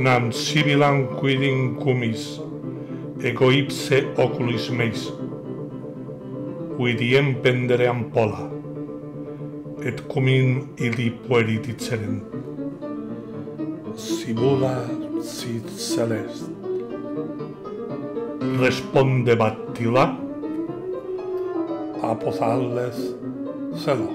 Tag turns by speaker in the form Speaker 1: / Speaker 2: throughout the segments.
Speaker 1: nam sibilam quidin cumis, ego ipse oculis meis, vidiem pendere ampola, et cumin ili puerit iceren. Sibula sit celest. Responde Battila, apothales celo.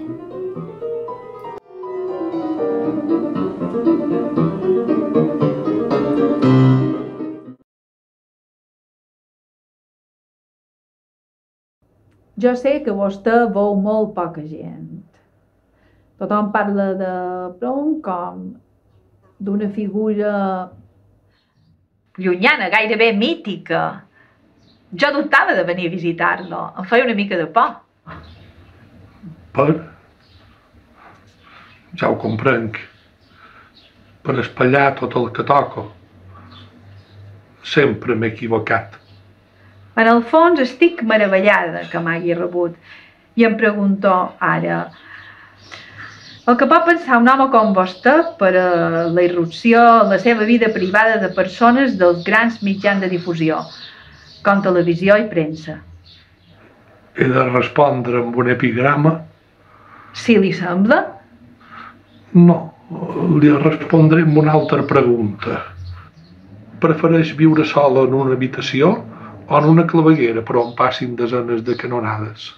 Speaker 2: Jo sé que vostè veu molt poca gent. Tothom parla de Proust com d'una figura llunyana, gairebé mítica. Jo dubtava de venir a visitar-lo, em feia una mica de por.
Speaker 3: Per? Ja ho comprenc. Per espatllar tot el que toco. Sempre m'he equivocat.
Speaker 2: En el fons estic meravellada que m'hagi rebut i em pregunto ara el que pot pensar un home com vostè per a la irrupció en la seva vida privada de persones dels grans mitjans de difusió, com televisió i premsa.
Speaker 3: He de respondre amb un epigrama?
Speaker 2: Si li sembla?
Speaker 3: No, li respondré amb una altra pregunta. Prefereix viure sola en una habitació o en una claveguera per on passin desenes de canonades?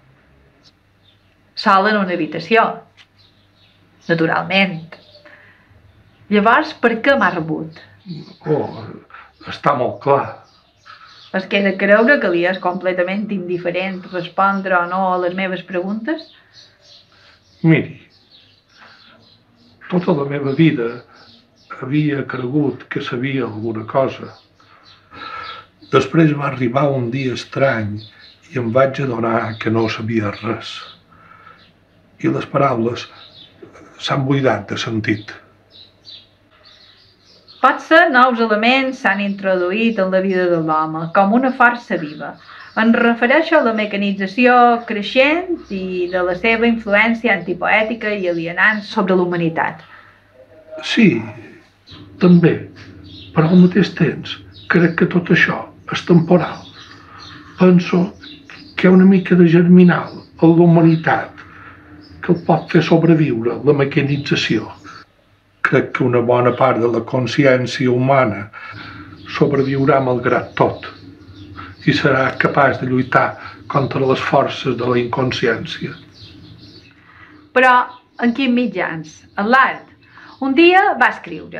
Speaker 2: Sola en una habitació. Naturalment. Llavors, per què m'ha rebut?
Speaker 3: Oh, està molt clar.
Speaker 2: Es queda a creure que li és completament indiferent respondre o no a les meves preguntes?
Speaker 3: Miri, tota la meva vida havia cregut que sabia alguna cosa. Després va arribar un dia estrany i em vaig adonar que no sabia res. I les paraules s'han buidat de sentit.
Speaker 2: Potser nous elements s'han introduït en la vida de l'home, com una força viva. Em refereixo a la mecanització creixent i de la seva influència antipoètica i alienant sobre l'humanitat.
Speaker 3: Sí, també, però al mateix temps crec que tot això és temporal. Penso que hi ha una mica de germinal en la humanitat que el pot fer sobreviure la mecanització. Crec que una bona part de la consciència humana sobreviurà malgrat tot i serà capaç de lluitar contra les forces de la inconsciència.
Speaker 2: Però en quins mitjans? En l'art. Un dia va escriure: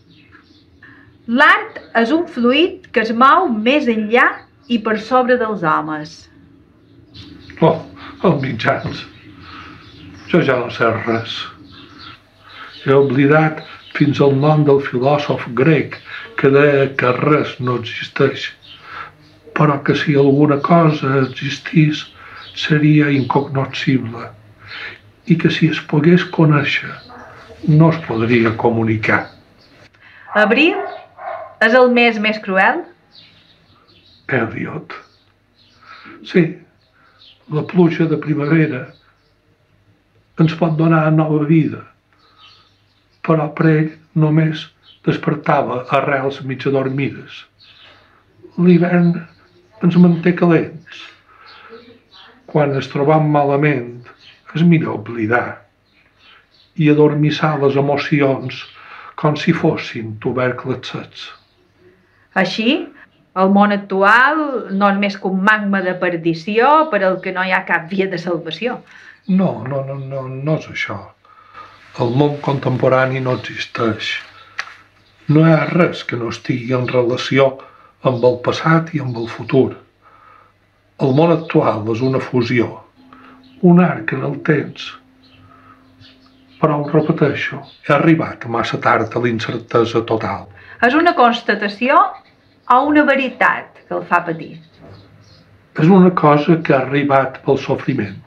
Speaker 2: l'art és un fluid que es mou més enllà i per sobre dels homes.
Speaker 3: Oh, els mitjans. Jo ja no sé res. He oblidat fins al nom del filòsof grec que deia que res no existeix, però que si alguna cosa existís seria incognoscible i que si es pogués conèixer no es podria comunicar.
Speaker 2: Abril és el mes més cruel?
Speaker 3: Eliot. Sí, la pluja de primavera ens pot donar nova vida, però per ell només despertava arrels mig adormides. L'hivern ens manté calents. Quan ens trobam malament, és millor oblidar i adormissar les emocions com si fossin tubercles secs.
Speaker 2: Així, el món actual no és més que un magma de perdició per al que no hi ha cap via de salvació.
Speaker 3: No és això. El món contemporani no existeix. No hi ha res que no estigui en relació amb el passat i amb el futur. El món actual és una fusió, un arc en el temps. Però ho repeteixo, he arribat massa tard a l'incertesa total.
Speaker 2: És una constatació o una veritat que el fa patir?
Speaker 3: És una cosa que ha arribat pel sofriment.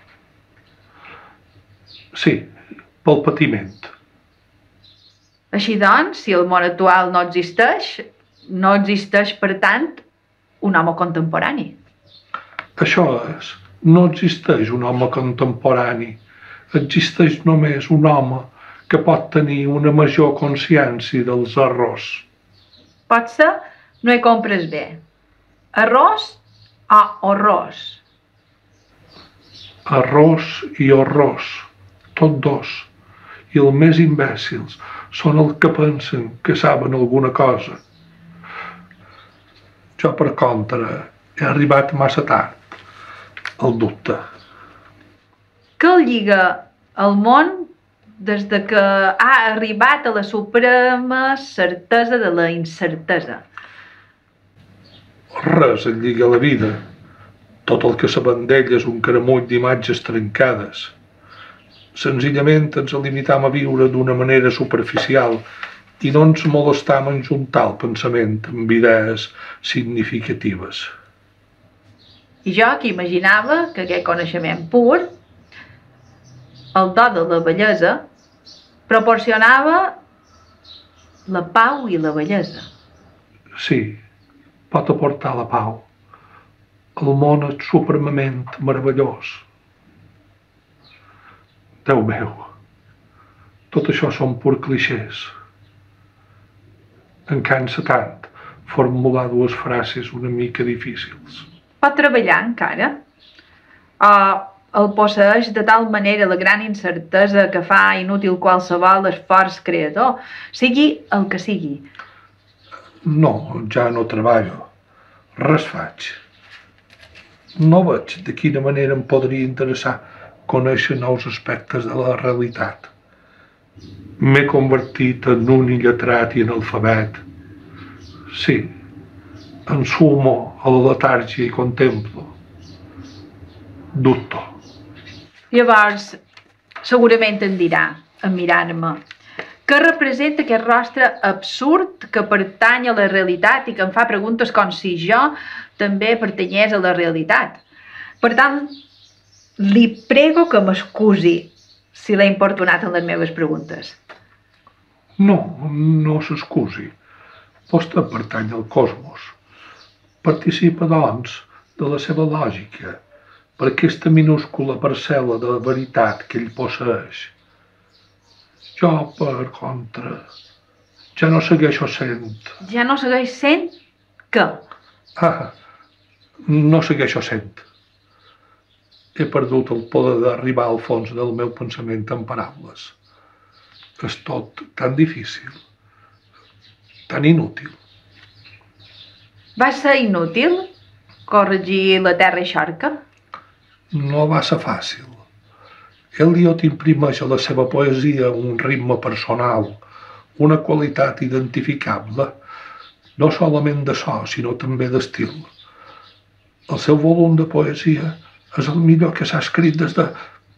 Speaker 3: Sí, pel patiment.
Speaker 2: Així doncs, si el món actual no existeix, per tant, un home contemporani.
Speaker 3: Això és, no existeix un home contemporani, existeix només un home que pot tenir una major consciència dels errors.
Speaker 2: Potser no hi compres bé. Arròs o horrors?
Speaker 3: Errors i horrors, tots dos. I els més imbècils són els que pensen que saben alguna cosa. Jo, per contra, he arribat massa tard al dubte.
Speaker 2: Què el lliga al món des de que ha arribat a la suprema certesa de la incertesa?
Speaker 3: Res el lliga a la vida. Tot el que sabem d'ell és un caramull d'imatges trencades. Senzillament ens limitam a viure d'una manera superficial i no ens molestam en juntar el pensament amb idees significatives.
Speaker 2: I jo que imaginava que aquest coneixement pur, el do de la bellesa, proporcionava la pau i la bellesa.
Speaker 3: Sí, pot aportar la pau. El món és supremament meravellós. Déu meu, tot això són pur clixés. Em cansa tant formular dues frases una mica difícils.
Speaker 2: Pot treballar encara? O el posseeix de tal manera la gran incertesa que fa inútil qualsevol esforç creador, sigui el que sigui?
Speaker 3: No, ja no treballo. Res faig. No veig de quina manera em podria interessar conèixer nous aspectes de la realitat. M'he convertit en un illetrat i analfabet. Sí, ensumo a la letàrgia i contemplo. Dubto.
Speaker 2: Llavors, segurament em dirà, en mirar-me, què representa aquest rostre absurd que pertany a la realitat i que em fa preguntes com si jo també pertanyés a la realitat. Per tant, li prego que m'excusi si l'he importunat en les meves preguntes.
Speaker 3: No, no s'excusi. Vostè pertany al cosmos. Participa, doncs, de la seva lògica, per aquesta minúscula parcel·la de veritat que ell posseeix. Jo, per contra, ja no segueixo sent...
Speaker 2: Ja no segueix sent què?
Speaker 3: No segueixo sent. He perdut el poder d'arribar al fons del meu pensament en paraules. És tot tan difícil, tan inútil.
Speaker 2: Va ser inútil corregir la terra i xorca?
Speaker 3: No va ser fàcil. Eliot imprimeix a la seva poesia un ritme personal, una qualitat identificable, no solament de so, sinó també d'estil. El seu volum de poesia és el millor que s'ha escrit des de...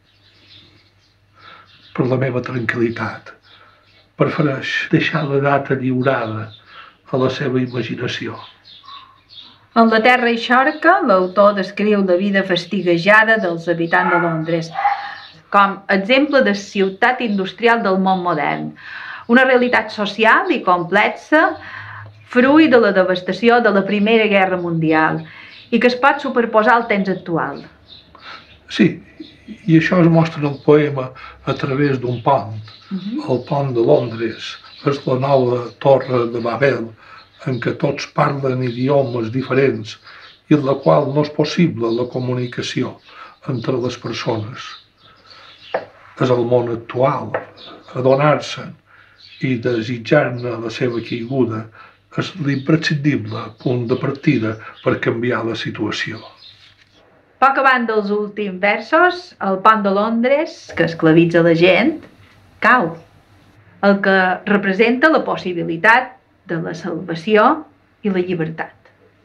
Speaker 3: Per la meva tranquil·litat, prefereix deixar la data lliurada a la seva imaginació.
Speaker 2: En La terra i xorca, l'autor descriu la vida fastiguejada dels habitants de Londres com exemple de ciutat industrial del món modern, una realitat social i complexa, fruit de la devastació de la Primera Guerra Mundial i que es pot superposar al temps actual.
Speaker 3: Sí, i això es mostra en el poema a través d'un pont. El pont de Londres és la nova torre de Babel, en què tots parlen idiomes diferents i en la qual no és possible la comunicació entre les persones. És el món actual. Adonar-se'n i desitjar-ne la seva caiguda és l'imprescindible punt de partida per canviar la situació.
Speaker 2: Poc abans dels últims versos, el pont de Londres, que esclavitza la gent, cau, el que representa la possibilitat de la salvació i la llibertat.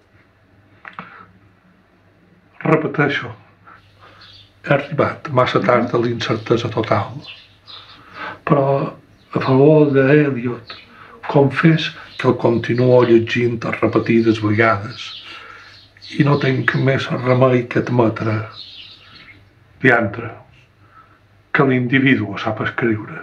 Speaker 3: Repeteixo, he arribat massa tard a l'incertesa total, però a favor d'Eliot confés que el continuo llegint repetides vegades i no tinc més remei que admetre, diantre, que l'individu sap escriure.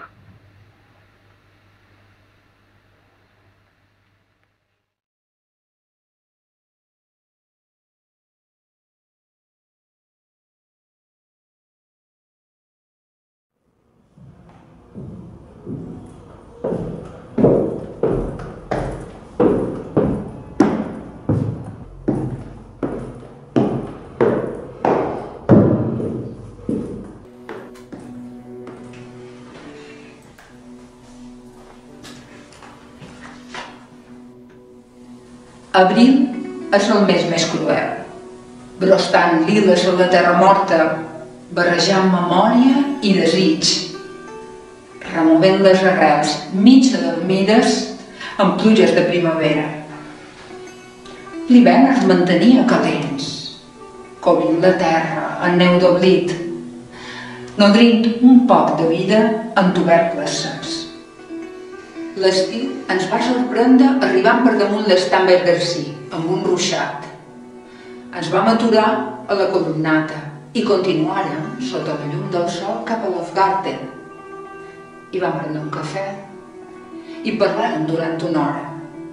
Speaker 4: Abril és el mes més cruel, brostant liles a la terra morta, barrejant memòria i desig, removent les arrels mig adormides amb pluges de primavera. L'hivern es mantenia calents, cobrint la terra en neu d'oblit, nodrint un poc de vida en tubercles secs. L'estiu ens va sorprendre arribant per damunt l'Estam Berguersí, amb un ruixat. Ens vam aturar a la columnata i continuàrem sota la llum del sol cap a l'Hofgarten. I vam prendre un cafè i parlàrem durant una hora.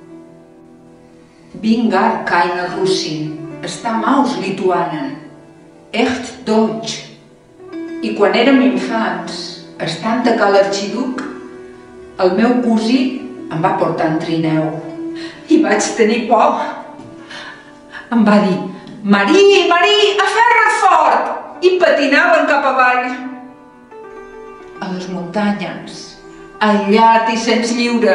Speaker 4: Vingar keine Russin, Stamaus Lituanen, echt Deutsch. I quan érem infants, estant a cal arxiduc, el meu cosí em va portar en trineu i vaig tenir por. Em va dir: «Marí, Marí, aferra't fort!» i patinaven cap avall. A les muntanyes, aïllat i sens lliure.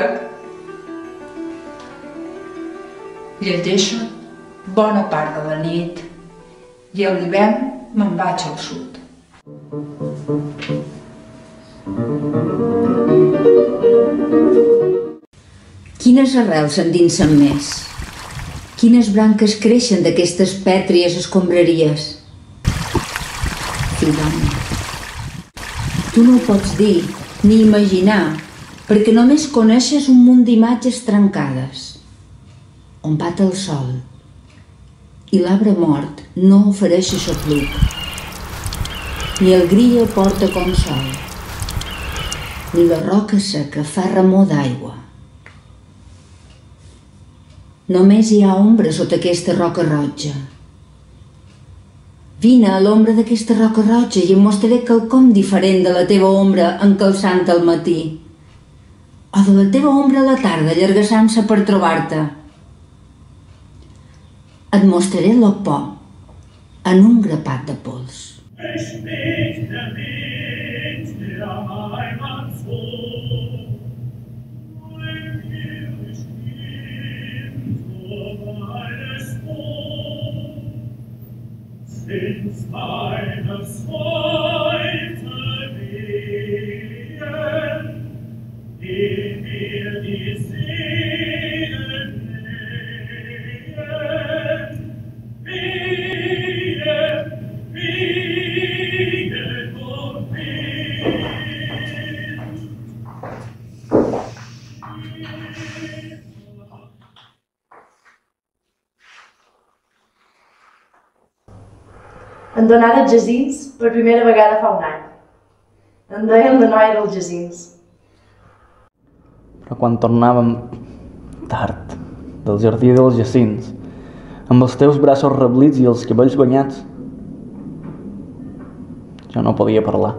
Speaker 4: Llegeixo bona part de la nit i a l'hivern me'n vaig al sud.
Speaker 5: Quines arrels s'endinsen més? Quines branques creixen d'aquestes pètries escombraries? Fill d'home, tu no ho pots dir ni imaginar perquè només coneixes un munt d'imatges trencades on bat el sol i l'arbre mort no ofereix aixopluc, ni el gria porta consol, ni la roca seca fa remor d'aigua. Només hi ha ombra sota aquesta roca roja. Vine a l'ombra d'aquesta roca roja i em mostraré quelcom diferent de la teva ombra encalçant al matí, o de la teva ombra a la tarda allargassant-se per trobar-te. Et mostraré la por en un grapat de pols.
Speaker 6: Ins meines Heute wehen, den wir die Seelen nähen, wehen, wehen und wehen.
Speaker 7: Em donaren els jacins per primera vegada fa un any. Em deien la noia dels jacins.
Speaker 8: Però quan tornàvem tard del jardí dels jacins, amb els teus braços reblits i els cabells guanyats, jo no podia parlar.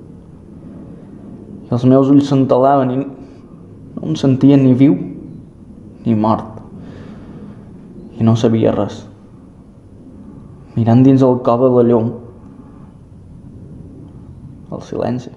Speaker 8: I els meus ulls s'entelaven i no em sentia ni viu ni mort. I no sabia res. Mirant dins el cor de la llum, el silenci.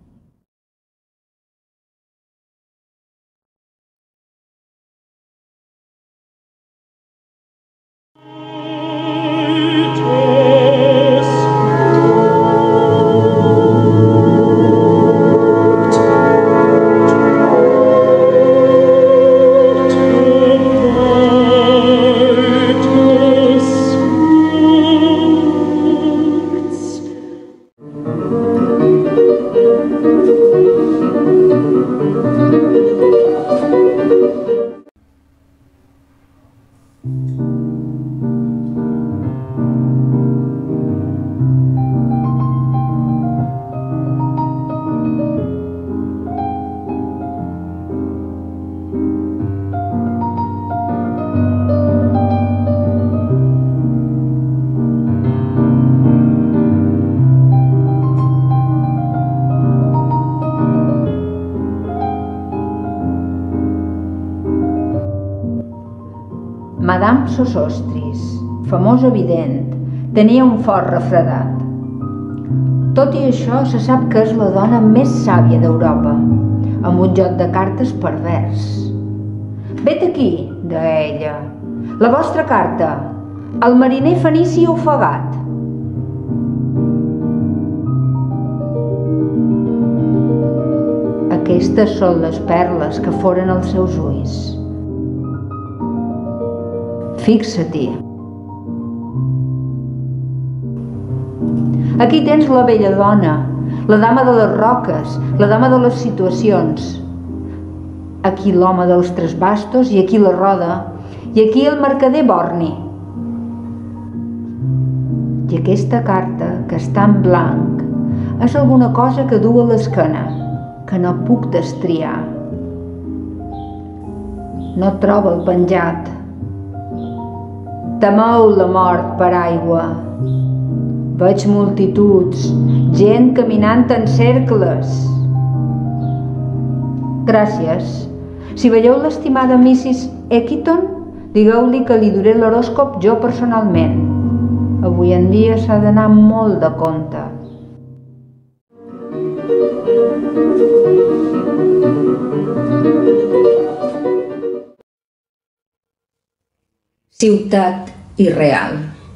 Speaker 2: Madame Sosostris, famosa vident, tenia un fort refredat. Tot i això, se sap que és la dona més sàvia d'Europa, amb un joc de cartes pervers. «Vet aquí», deia ella,
Speaker 5: La vostra carta. El mariner fenici ofegat. Aquestes són les perles que foren els seus ulls. Fixa-t'hi. Aquí tens la bella dona, la dama de les roques, la dama de les situacions. Aquí l'home dels tres bastos i aquí la roda, i aquí el mercader borni. I aquesta carta, que està en blanc, és alguna cosa que du a l'esquena, que no puc destriar. No troba el penjat. Temeu la mort per aigua. Veig multituds, gent caminant en cercles. Gràcies. Si veieu l'estimada Mrs. Equiton, digueu-li que li duré l'horòscop jo personalment. Avui en dia s'ha d'anar molt de compte. Ciutat irreal.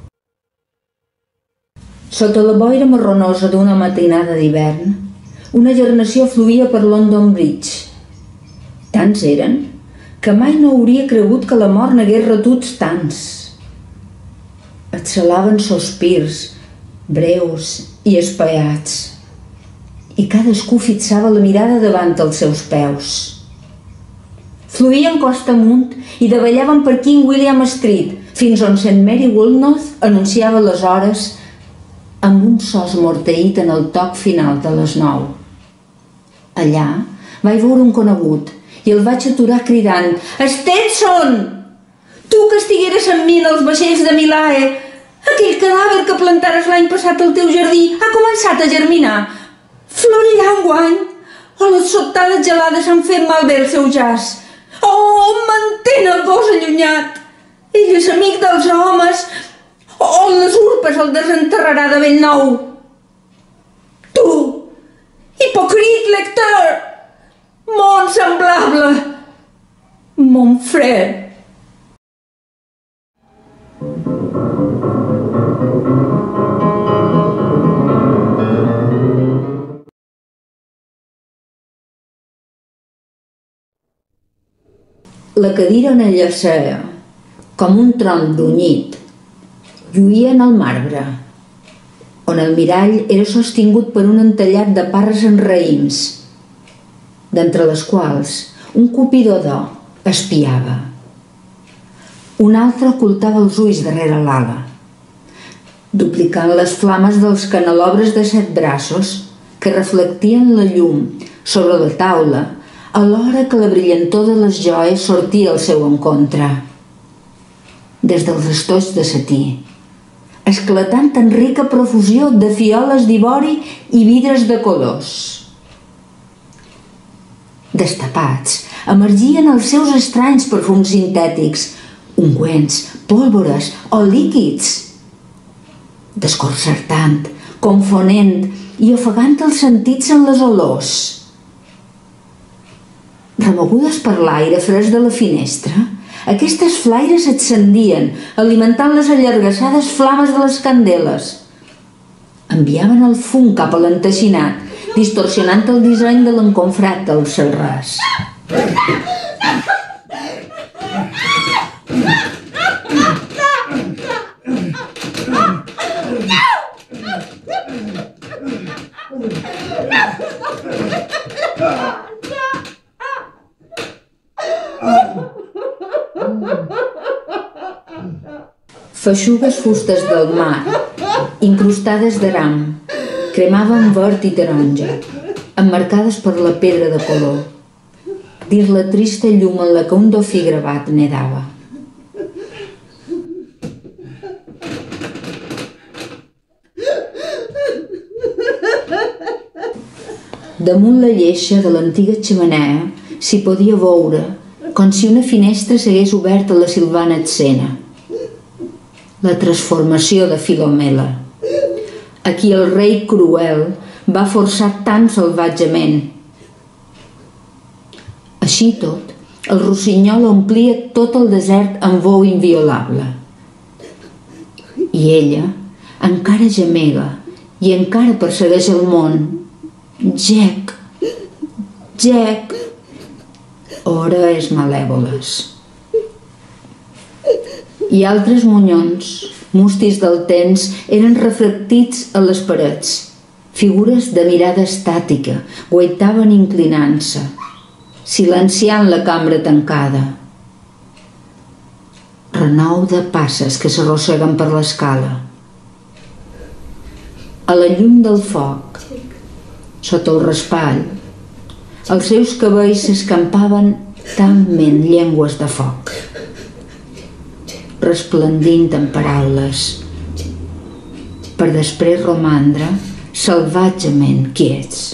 Speaker 5: Sota la boira marronosa d'una matinada d'hivern, una gernació fluïa per London Bridge. Tants eren que mai no hauria cregut que la mort n'hagués retuts tants. Exhalaven sospirs, breus i espaiats, i cadascú fixava la mirada davant els seus peus. Fluïen costa amunt i davallaven per King William Street, fins on St. Mary Woolnoth anunciava les hores amb un so esmorteït en el toc final de les 9. Allà vaig veure un conegut i el vaig aturar cridant: «Stetson! Tu que estigueres amb mi en els vaixells de Milae! Aquell cadàver que plantares l'any passat al teu jardí ha començat a germinar! Florirà enguany! O les sobtades gelades han fet malbé el seu jaç! Oh, mantén el gos allunyat! Ell és amic dels homes! O les urpes el desenterrarà de ben nou! Tu, hipòcrit lector! Mon semblable! Mon frère! La cadira on ella seia, com un tronc brunyit, lluïa en el marbre, on el mirall era sostingut per un entallat de parres en raïms, d'entre les quals un cupidor d'or espiava. Un altre ocultava els ulls darrere l'ala, duplicant les flames dels canelobres de 7 braços que reflectien la llum sobre la taula alhora que la brillantor de les joies sortia al seu encontre. Des dels estolls de setí, esclatant en rica profusió de fioles d'ivori i vidres de colors. Destapats, emergien els seus estranys perfums sintètics, ungüents, pólvores o líquids, desconcertant, confonent i ofegant els sentits en les olors. Remogudes per l'aire fresc de la finestra, aquestes flaires s'encendien, alimentant les allargassades flames de les candeles. Enviaven el fum cap a l'enteixinat, distorsionant el disseny de l'enconfrat del cel ras. Feixugues fustes del mar, incrustades d'aram, cremaven verd i taronja, emmarcades per la pedra de color, dins la trista llum en la que un dofí gravat nedava. Damunt la lleixa de l'antiga xemeneia s'hi podia veure com si una finestra s'hagués obert a la Silvana Etzena. La transformació de Filomela, a qui el rei cruel va forçar tan salvatgement. Així tot, El rossinyol omplia tot el desert amb veu inviolable. I ella encara gemega i encara persegueix el món. Jack, Jack, orees malèvoles. I altres monyons, mustis del temps, eren reflectits a les parets. Figures de mirada estàtica, guaitaven inclinant-se, silenciant la cambra tancada. Renou de passes que s'arrosseguen per l'escala. A la llum del foc, sota el raspall, els seus cabells s'escampaven talment llengües de foc, resplendint en paraules, per després romandre salvatgement quiets.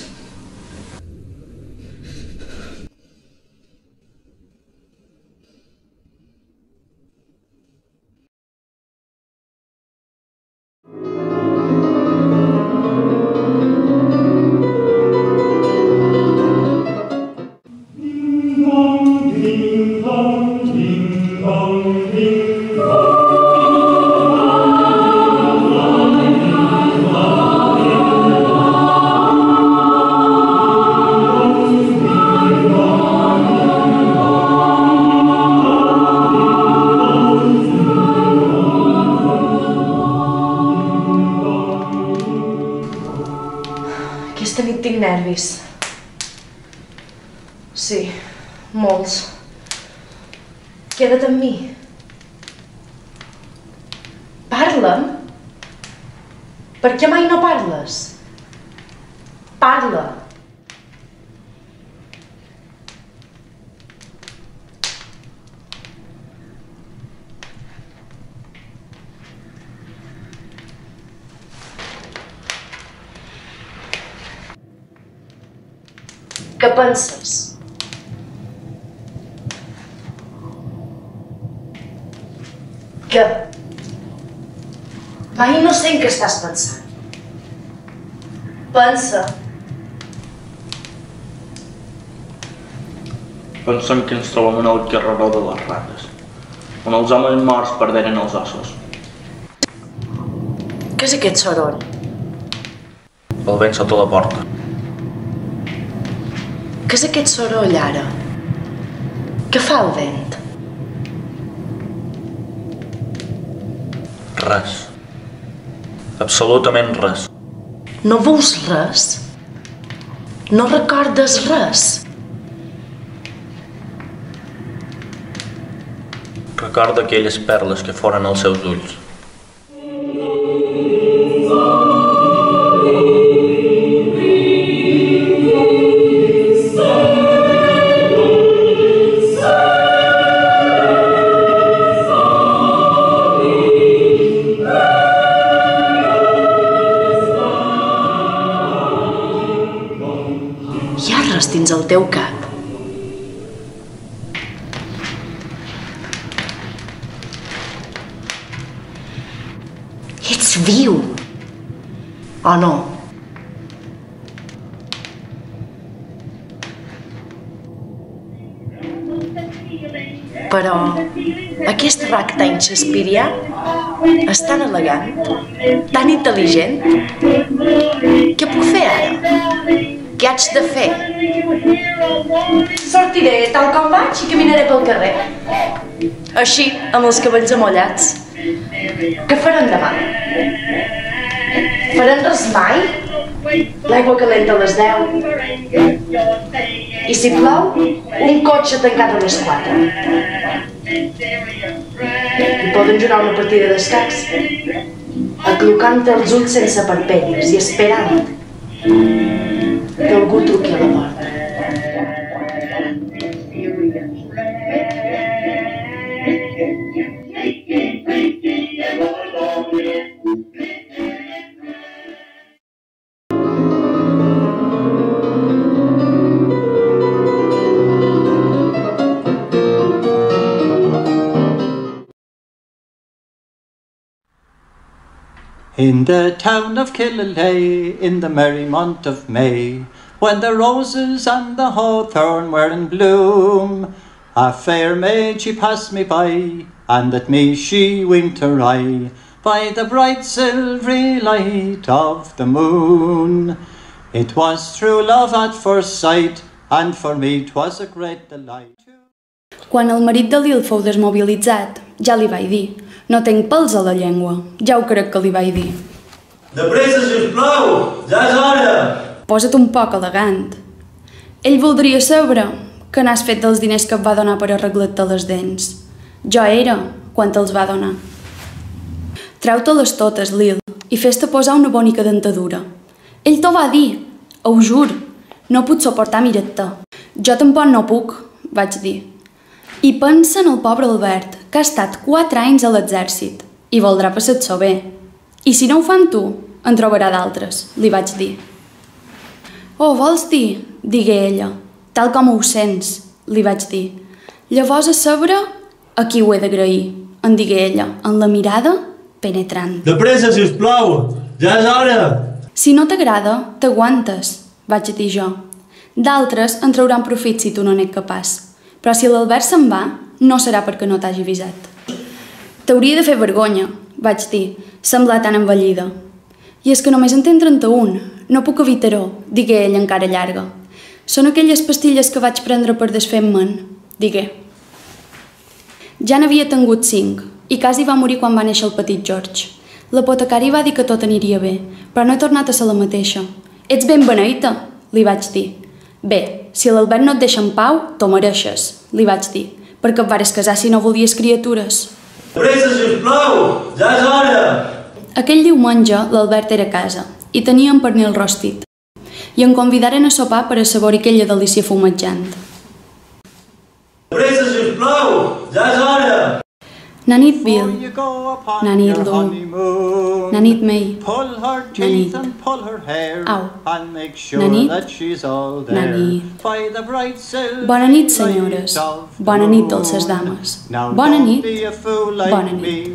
Speaker 7: Aquesta nit tinc nervis. Sí, molts. Queda't amb mi. Parla'm. Per què mai no parles? Parla. Què penses? Què? Mai no sé en què estàs pensant. Pensa.
Speaker 8: Pensem que ens trobem en el carreró de les rates, on els homes morts perderen els ossos.
Speaker 7: Què és aquest soroll?
Speaker 8: El vent sota la porta.
Speaker 7: Què és aquest soroll ara? Què fa el vent?
Speaker 8: Res. Absolutament res.
Speaker 7: No veus res? No recordes res?
Speaker 8: Recorda aquelles perles que foren als seus ulls.
Speaker 7: Hi ha res dins el teu cap. Ets viu. O no? Però aquest ragtime shakespearià és tan elegant, tan intel·ligent. Què puc fer ara? Què haig de fer? Sortiré tal com vaig i caminaré pel carrer. Així, amb els cabells amollats. Què farem demà? Farem res mai? L'aigua calenta a les 10. I si plou, un cotxe tancat a les 4. I poden jugar una partida d'escacs, aclocant els ulls sense parpelles i esperant que algú truqui a la porta.
Speaker 9: In the town of Killaloe, in the merry month of May, when the roses and the hawthorn were in bloom, A fair maid she passed me by, and at me she winked her eye, by the bright silvery light of the moon. It was through love at first sight, and for me 'twas a great delight.
Speaker 10: Quan el marit de Lil fou desmobilitzat, ja li vaig dir: no tenc pèls a la llengua, ja ho crec que li vaig dir.
Speaker 11: De pressa, sisplau, ja és hora!
Speaker 10: Posa't un poc elegant. Ell voldria saber què n'has fet dels diners que et va donar per arreglar-te les dents. Jo era quan te'ls va donar. Treu-te-les totes, Lil, i fes-te posar una bonica dentadura. Ell t'ho va dir, ho jur. No puc suportar mirar-te. Jo tampoc no puc, vaig dir. I pensa en el pobre Albert, que ha estat 4 anys a l'exèrcit i voldrà passar-s'ho bé. I si no ho fan tu, en trobarà d'altres, li vaig dir. Oh, vols dir? Digué ella. Tal com ho sents, li vaig dir. Llavors a saber a qui ho he d'agrair, en digué ella, en la mirada penetrant.
Speaker 11: De pressa, sisplau, ja és hora!
Speaker 10: Si no t'agrada, t'aguantes, vaig dir jo. D'altres en trauran profit si tu no n'ets capaç. Però si l'Albert se'n va, no serà perquè no t'hagi avisat. T'hauria de fer vergonya, vaig dir, semblar tan envellida. I és que només en tenc 31, no puc evitar-ho, digué ell encara llarga. Són aquelles pastilles que vaig prendre per desfer-me'n, digué. Ja n'havia tingut 5, i quasi va morir quan va néixer el petit George. L'apotecari va dir que tot aniria bé, però no he tornat a ser la mateixa. Ets ben beneita, li vaig dir. Bé, si l'Albert no et deixa en pau, t'ho mereixes, li vaig dir, perquè et vares casar si no volies criatures.
Speaker 11: Pressa, sisplau, ja és hora!
Speaker 10: Aquell diumenge l'Albert era a casa i tenia un pernil rostit i em convidaren a sopar per assaborir aquella delícia fumejant.
Speaker 11: Pressa, sisplau, ja és hora!
Speaker 10: Nanit Bill, nanit Lou, nanit May, nanit, au, nanit, nanit. Bona nit, senyores, bona nit, dolces dames, bona nit, bona nit.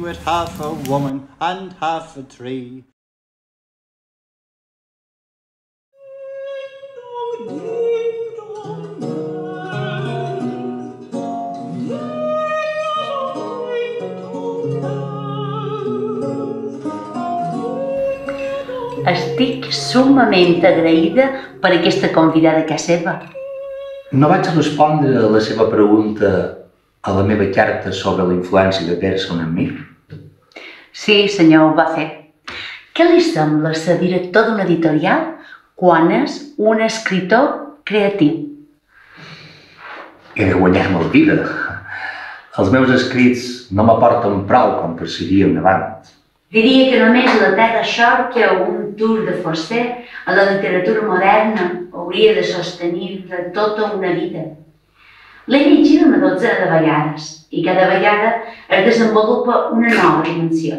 Speaker 12: Estic summament agraïda per aquesta convidada a casa seva.
Speaker 13: No vaig respondre a la seva pregunta a la meva carta sobre la influència de Pearson en mi?
Speaker 12: Sí, senyor, ho va fer. Què li sembla ser director d'una editorial quan és un escriptor creatiu?
Speaker 13: He de guanyar-me la vida. Els meus escrits no m'aporten prou com per seguir endavant.
Speaker 12: Diria que només la Terra Xorca o un tour de forcer a la literatura moderna hauria de sostenir-la tota una vida. L'he llegit una dotzena de vegades i cada vegada es desenvolupa una nova dimensió.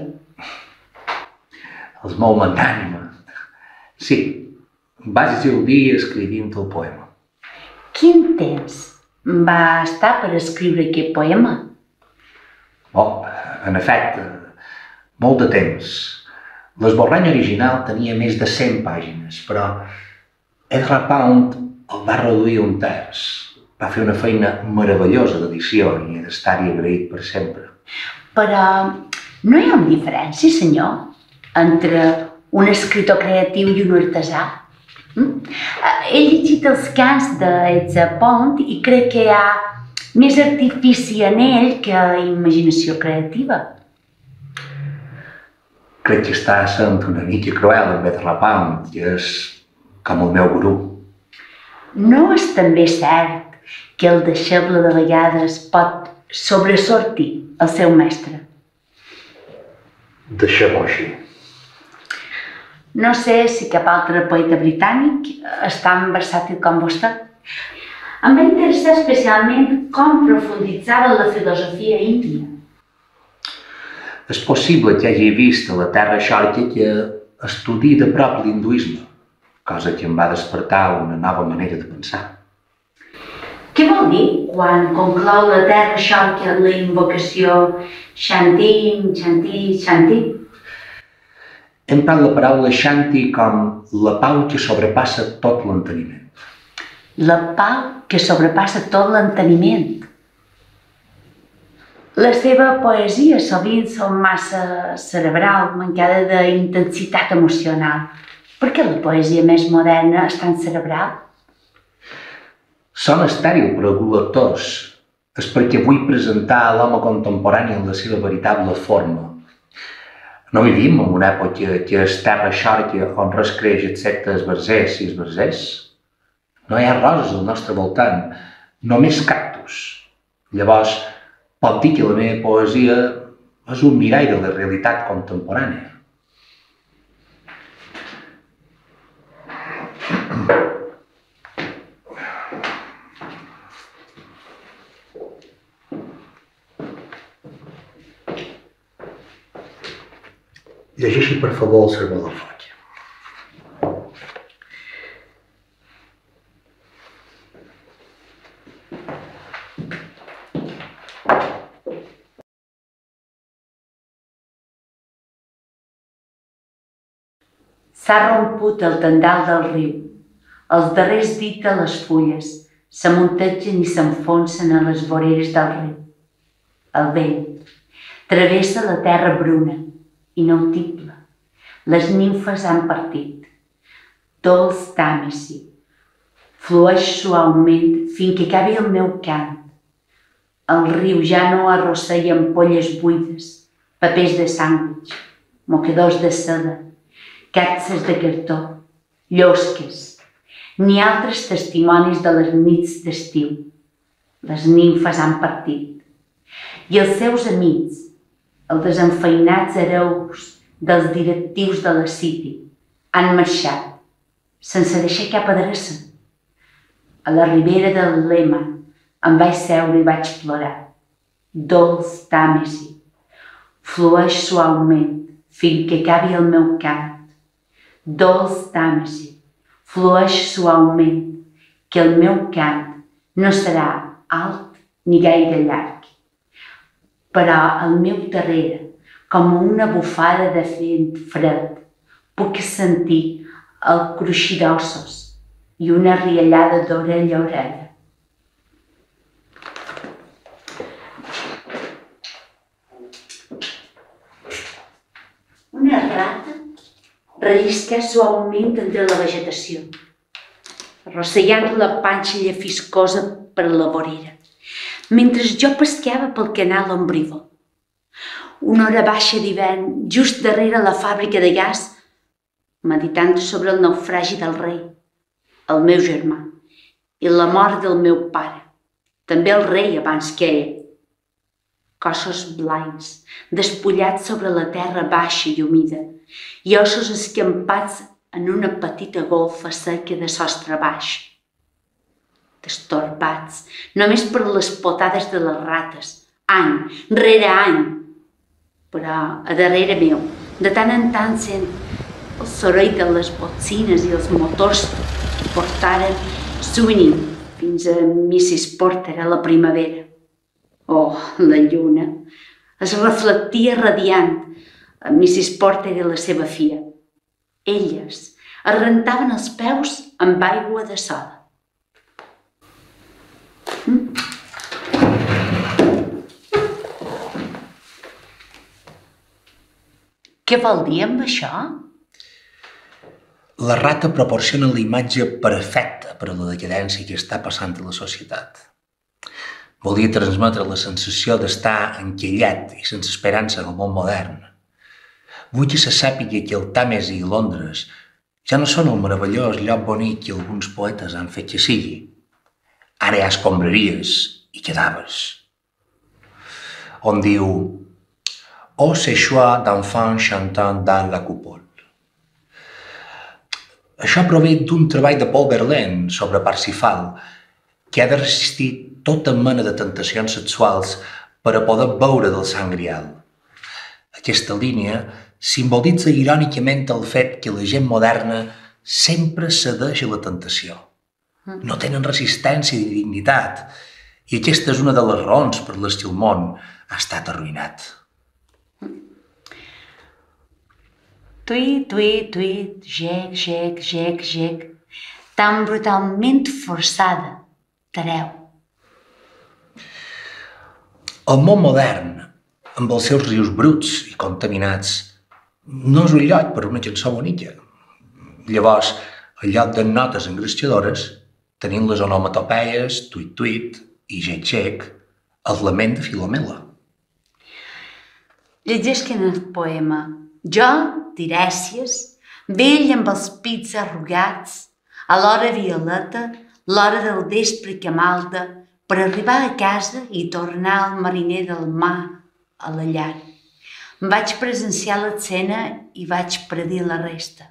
Speaker 13: Els mou l'ànima. Sí, vaig llegir el dia escrivint el poema.
Speaker 12: Quin temps va estar per escriure aquest poema?
Speaker 13: Oh, en efecte, molt de temps. L'esborrany original tenia més de 100 pàgines, però Edgar Pound el va reduir un terç. Va fer una feina meravellosa d'edició i he d'estar-hi agraït per sempre.
Speaker 12: Però no hi ha una diferència, senyor, entre un escriptor creatiu i un artesà? He llegit els cants d'Edgar Pound i crec que hi ha més artifici en ell que imaginació creativa.
Speaker 13: Crec que està sent una mica cruel amb Edgar Pound i és com el meu gurú.
Speaker 12: No és també cert que el deixeble de vegades pot sobresortir el seu mestre?
Speaker 13: Deixem-ho així.
Speaker 12: No sé si cap altre poeta britànic és tan versàtil com vostè. Em va interessar especialment com profunditzava en la filosofia índia.
Speaker 13: És possible que hagi vist a la Terra Xorca que estudi de prop l'hinduisme, cosa que em va despertar una nova manera de pensar.
Speaker 12: Què vol dir quan conclou la Terra Xorca la invocació Shanti, Shanti, Shanti?
Speaker 13: He emprat la paraula Shanti com la pau que sobrepassa tot l'enteniment.
Speaker 12: La pau que sobrepassa tot l'enteniment. La seva poesia sovint són massa cerebral, mancada d'intensitat emocional. Per què la poesia més moderna és tan cerebral?
Speaker 13: Sona estèril per a alguns lectors. És perquè vull presentar l'home contemporani en la seva veritable forma. No vivim en una època que és terra xorca on res creix excepte esbarzers i esbarzers. No hi ha roses al nostre voltant, només cactus. Llavors, pot dir que la meva poesia és un mirall de la realitat contemporània. Llegeixi, per favor, el sermó del foc.
Speaker 12: S'ha romput el tendal del riu. Els darrers dits de les fulles s'amuntegen i s'enfonsen a les voreres del riu. El vent travessa la terra bruna, inaudible. Les nimfes han partit. Dolç Tàmesi flueix suaument fins que acabi el meu cant. El riu ja no arrossega ampolles buides, papers de sàndwich, mocadors de seda, capses de cartó, llosques, ni altres testimonis de les nits d'estiu. Les nimfes han partit. I els seus amics, els desenfeinats hereus dels directius de la City, han marxat, sense deixar cap adreça. A la ribera del Lema em vaig seure i vaig plorar. Dolç Tàmesi flueix suaument fins que acabi el meu cant. Dolç Tàmesi flueix suaument, que el meu cant no serà alt ni gaire llarg. Però al meu darrere, com una bufada de vent fred, puc sentir el cruixir d'ossos i una riallada d'orella a orella. Una rata rellisca suaument entre la vegetació, arrossegant la panxa llefiscosa per la vorera, mentre jo pescava pel canal ombrívol. Una hora baixa d'hivern, just darrere la fàbrica de gas, meditant sobre el naufragi del rei, el meu germà, i la mort del meu pare, també el rei abans que ell. Cossos blancs, despullats sobre la terra baixa i humida, i ossos escampats en una petita golfa seca de sostre baix. Destorbats, només per les potades de les rates, any rere any. Però a darrere meu, de tant en tant sent el soroll de les botzines i els motors que portaren Sweeney fins a Mrs. Porter a la primavera. Oh, la lluna es reflectia radiant a Mrs. Porter i la seva filla. Elles es rentaven els peus amb aigua de soda. Què vol dir amb això?
Speaker 13: La rata proporciona la imatge perfecta per a la decadència que està passant a la societat. Volia transmetre la sensació d'estar enquillat i sense esperança en el món modern. Vull que se sàpiga que el Tàmesi i Londres ja no són el meravellós lloc bonic que alguns poetes han fet que sigui. Ara hi ha escombraries i cadàvers. On diu «Oh, ces choix d'enfants chantant dans la coupole». Això prové d'un treball de Paul Verlaine sobre Parsifal, que ha de resistir tota mena de tentacions sexuals per a poder beure del sang grial. Aquesta línia simbolitza irònicament el fet que la gent moderna sempre cedeix a la tentació. No tenen resistència ni dignitat, i aquesta és una de les raons per les que el món ha estat arruïnat.
Speaker 12: Tuit, tuit, tuit, gec, gec, gec, gec, tan brutalment forçada, tareu.
Speaker 13: El món modern, amb els seus rius bruts i contaminats, no és un lloc per una cançó bonica. Llavors, en lloc de notes engrescadores, tenim les onomatopeies, tuit-tuit i xec-xec, el lament de Filomela.
Speaker 12: Llegeixen el poema. Jo, Tirèsies, vell amb els pits arrugats, a l'hora violeta, l'hora del vespre que malda, per arribar a casa i tornar al mariner del mar a la llar. Vaig presenciar l'escena i vaig predir la resta.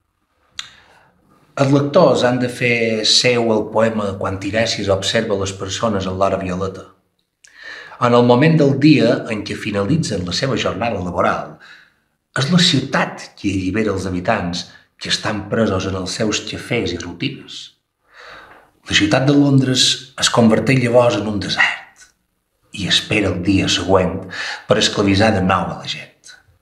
Speaker 13: Els lectors han de fer seu el poema quan Tirèsies observa les persones en l'hora violeta. En el moment del dia en què finalitzen la seva jornada laboral, és la ciutat qui allibera els habitants que estan presos en els seus xafers i rutines. La ciutat de Londres es converteix llavors en un desert i espera el dia següent per esclavitzar de nou a la gent.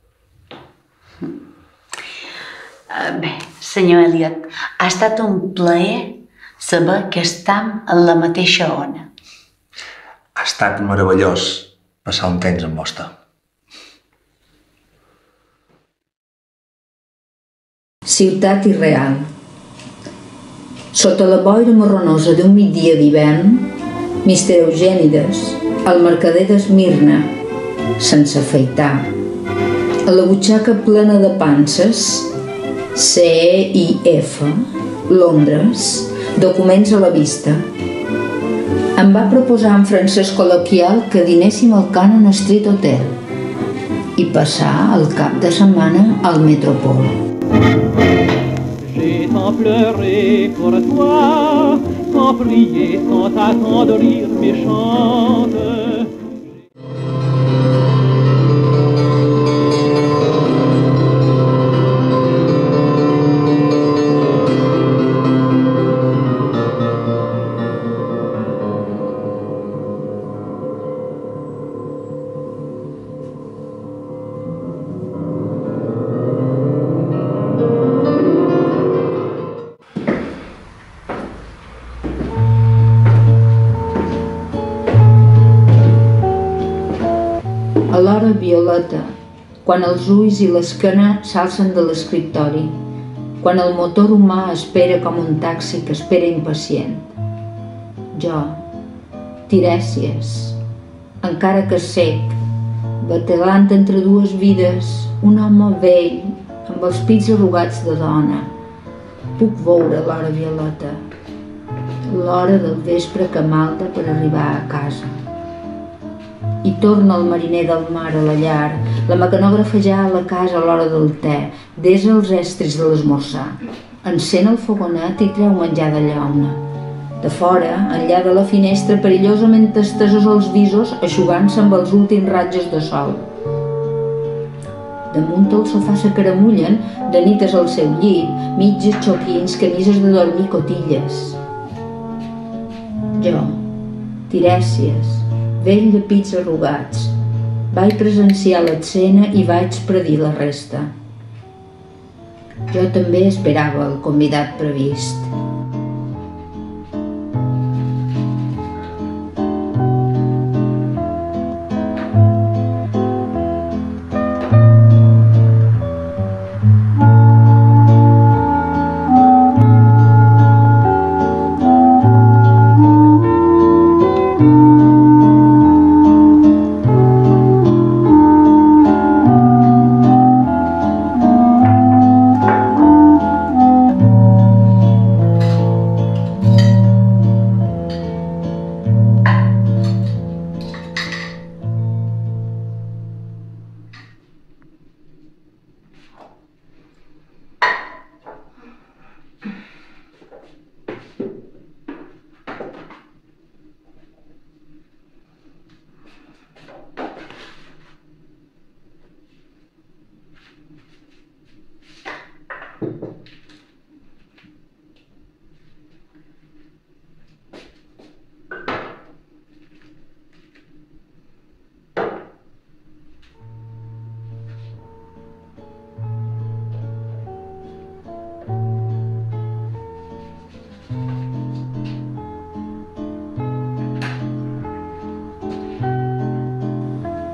Speaker 12: Bé, senyor Eliot, ha estat un plaer saber que estem en la mateixa ona.
Speaker 13: Ha estat meravellós passar un temps amb vostè.
Speaker 5: Ciutat irreal. Sota la boira marronosa d'un migdia d'hivern, Mr. Eugènides, el mercader d'Esmirna, sense afaitar, a la butxaca plena de panses, CIF, Londres, documents a la vista. Em va proposar en francès col·loquial que dinéssim al Cannon Street Hotel i passar el cap de setmana al Metropol.
Speaker 6: J'ai tant pleuré pour toi, tant prié, tant attendrir méchante.
Speaker 5: A l'hora violeta, quan els ulls i l'esquena s'alcen de l'escriptori, quan el motor humà espera com un taxi que espera impacient. Jo, Tirèsies, encara que sec, batelant entre dues vides, un home vell amb els pits arrugats de dona, puc veure l'hora violeta, l'hora del vespre que malda per arribar a casa. I torna el mariner del mar a la llar, la mecanògrafa ja a la casa a l'hora del te, desa els estris de l'esmorzar, encén el fogonet i treu menjar de llauna. De fora, enllà de la finestra, perillosament estesos els visos, eixugant-se amb els últims ratges de sol. Damunt el sofà se caramullen, de nites al seu llit, mitges xoquins, camises de dormir, cotilles. Jo, Tirèsies, vell de pits arrugats, vaig presenciar l'escena i vaig predir la resta. Jo també esperava el convidat previst.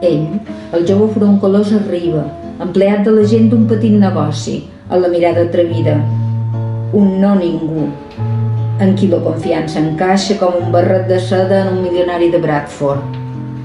Speaker 5: Ell, el jove froncolós, arriba, empleat de la gent d'un petit negoci, amb la mirada atrevida. Un no ningú, en qui la confiança encaixa com un barret de seda en un milionari de Bradford.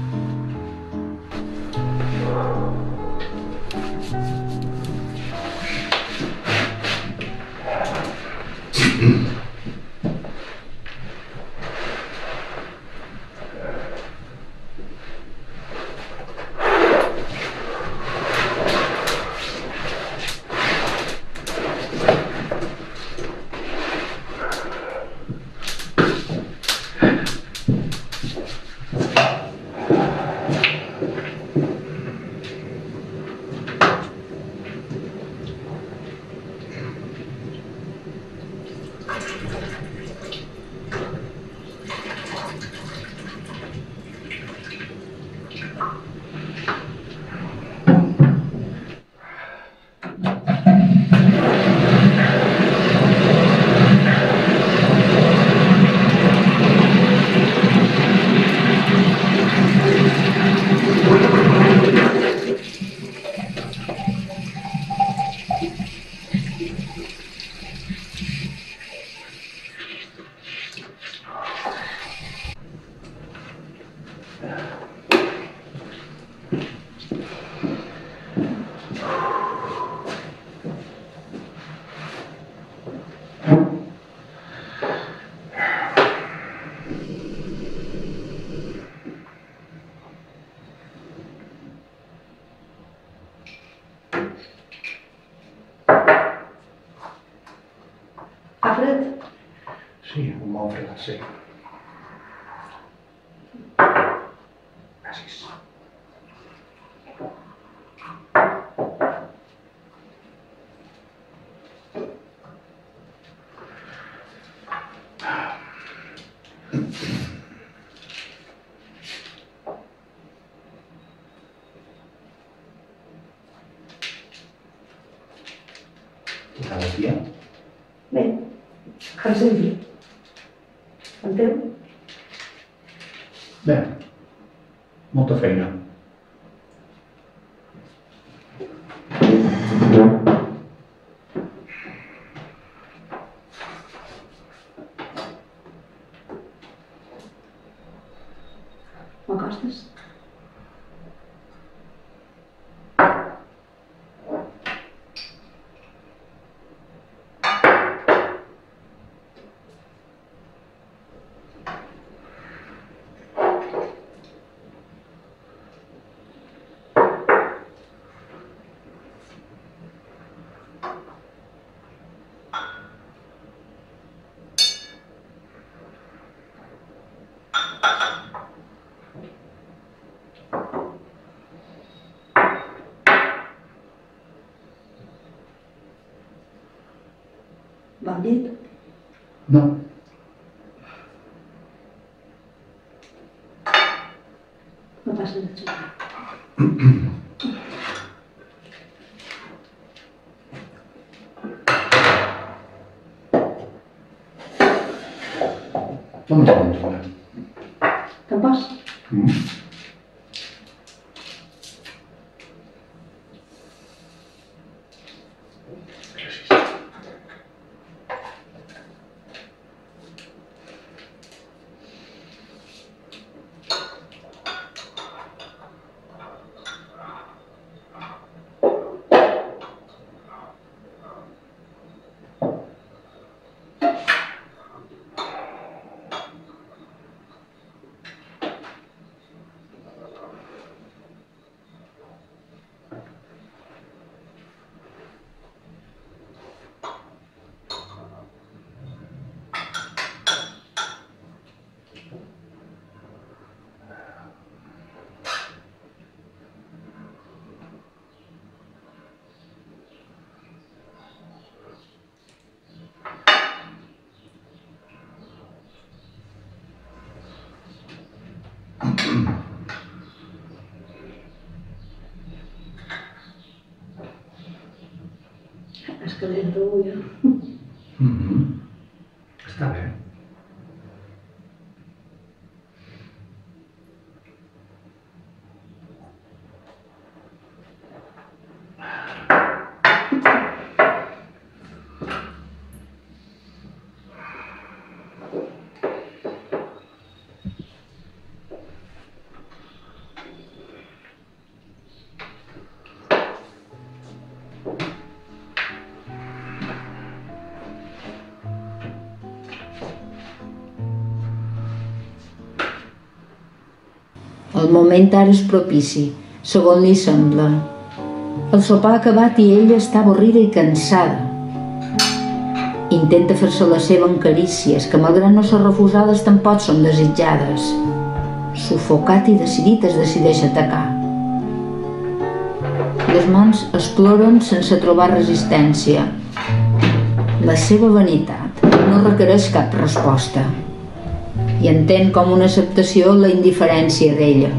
Speaker 7: Fa fred?
Speaker 3: Sí, un bon fred, sí. Gràcies.
Speaker 13: Què tal el dia?
Speaker 7: Bé, com sempre. El teu?
Speaker 13: Bé, molta feina.
Speaker 7: M'acostes? Va al llit?
Speaker 13: No.
Speaker 7: No passa de xutar.
Speaker 13: No em pots veure.
Speaker 7: Te'n vas? És calent avui,
Speaker 13: Està bé.
Speaker 5: El moment ara és propici, segons li sembla. El sopar ha acabat i ella està avorrida i cansada. Intenta fer-se la seva amb carícies, que malgrat no ser refusades tampoc són desitjades. Sufocat i decidit es decideix a atacar. Les mans exploren sense trobar resistència. La seva vanitat no requereix cap resposta i entén com una acceptació la indiferència d'ella.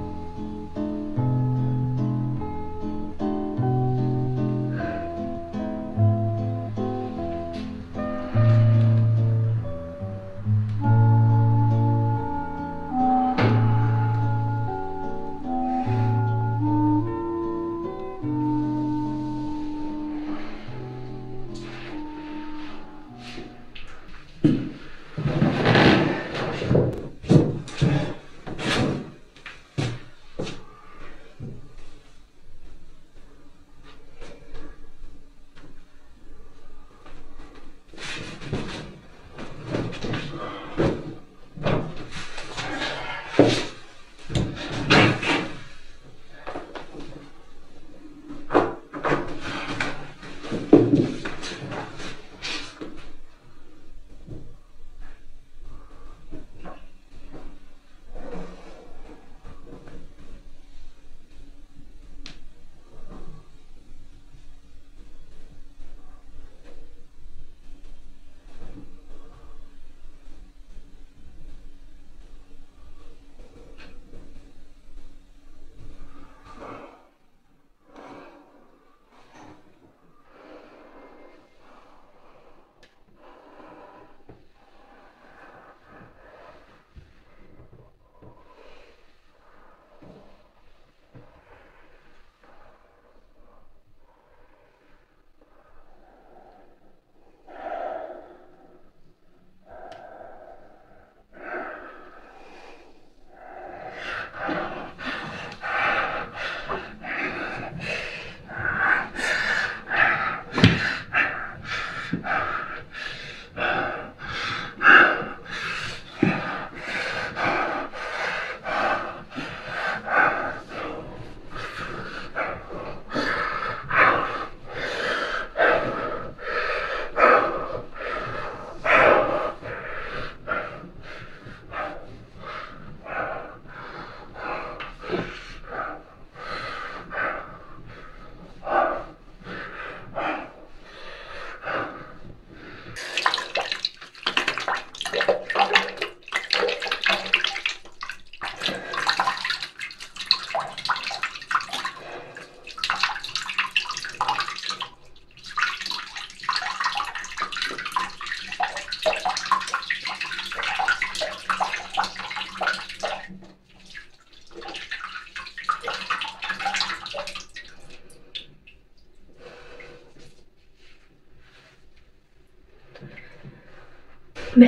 Speaker 2: Bé,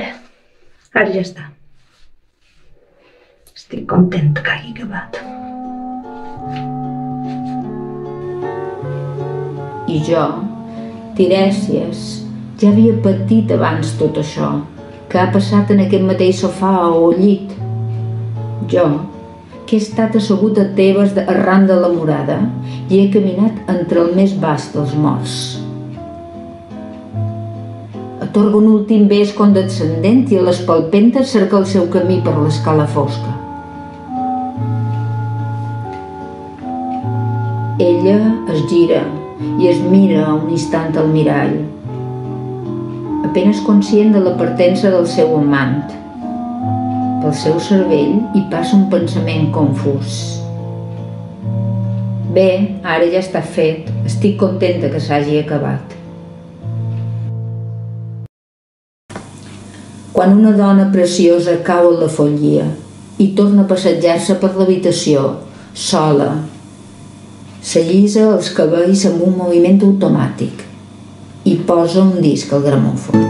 Speaker 2: ara ja està. Estic contenta que hagi acabat.
Speaker 5: I jo, Tirèsies, ja havia patit abans tot això, que ha passat en aquest mateix sofà o llit. Jo, que he estat assegut a Tebes arran de la morada i he caminat entre el més vast dels morts. Atorga un últim bes condescendent i a les palpentes cerca el seu camí per l'escala fosca. Ella es gira i es mira un instant al mirall, apenas conscient de la partença del seu amant. Pel seu cervell hi passa un pensament confús. Bé, ara ja està fet, estic contenta que s'hagi acabat. Quan una dona preciosa cau a la follia i torna a passejar-se per l'habitació, sola, s'allisa els cabells amb un moviment automàtic i posa un disc al gramòfon.